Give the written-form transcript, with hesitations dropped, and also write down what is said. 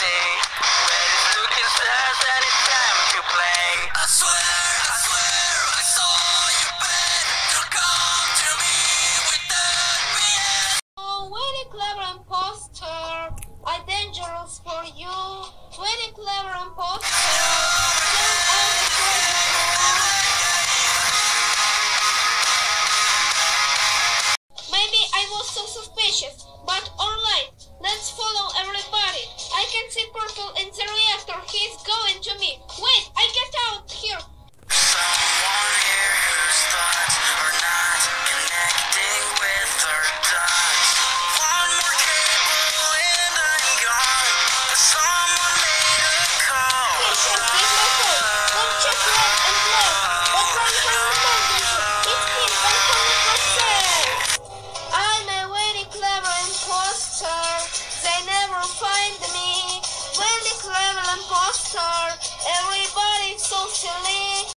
day. Ready to kiss stars and it's time to play. I swear, I saw you bed. You'll come to me without BS. Oh, very clever imposter. I'm dangerous for you. Very clever imposter. Turn all the treasures around. Maybe I was so suspicious, but alright. Let's follow everybody. I can see purple in the reactor. He's going to me. Wait, I get out here. Someone here whose thoughts are not connecting with her dots. One more cable and I'm gone. But someone made a call. Here, Chef, here's my phone. Don't check right and left. But run for emergency. It's him, 100%. I'm a very clever imposter. They never find me. Very clever imposter. Everybody's so silly.